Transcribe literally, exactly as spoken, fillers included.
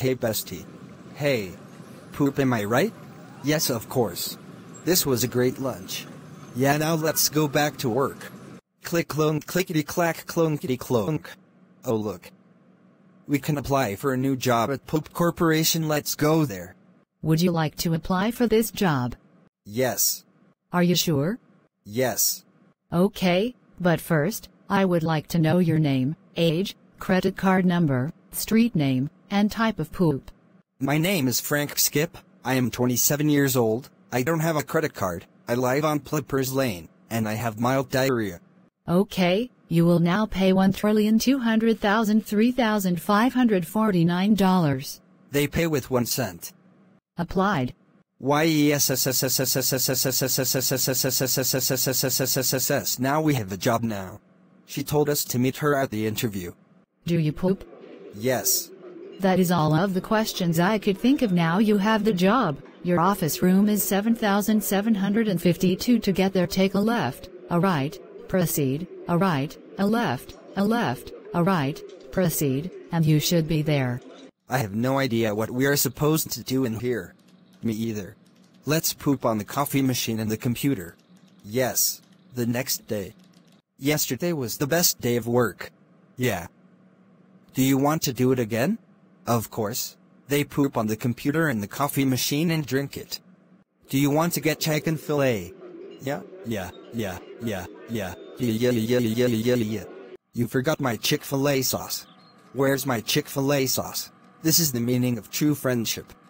Hey bestie. Hey. Poop, am I right? Yes, of course. This was a great lunch. Yeah, now let's go back to work. Click clonk clickety clack clonkety clonk. Oh look. We can apply for a new job at Poop Corporation. Let's go there. Would you like to apply for this job? Yes. Are you sure? Yes. Okay, but first, I would like to know your name, age, credit card number, street name, and type of poop. My name is Frank Skip. I am twenty-seven years old. I don't have a credit card. I live on Plippers Lane, and I have mild diarrhea. Okay, you will now pay one trillion two hundred thousand three thousand five hundred forty-nine dollars. They pay with one cent. Applied. Now we have a job now. She told us to meet her at the interview. Do you poop? Yes. That is all of the questions I could think of. Now you have the job. Your office room is seven thousand seven hundred fifty-two. To get there, take a left, a right, proceed, a right, a left, a left, a right, proceed, and you should be there. I have no idea what we are supposed to do in here. Me either. Let's poop on the coffee machine and the computer. Yes. The next day. Yesterday was the best day of work. Yeah. Do you want to do it again? Of course. They poop on the computer and the coffee machine and drink it. Do you want to get chicken fillet? Yeah, yeah, yeah, yeah, yeah, yeah, yeah, yeah, yeah, yeah, yeah. You forgot my Chick-fil-A sauce. Where's my Chick-fil-A sauce? This is the meaning of true friendship.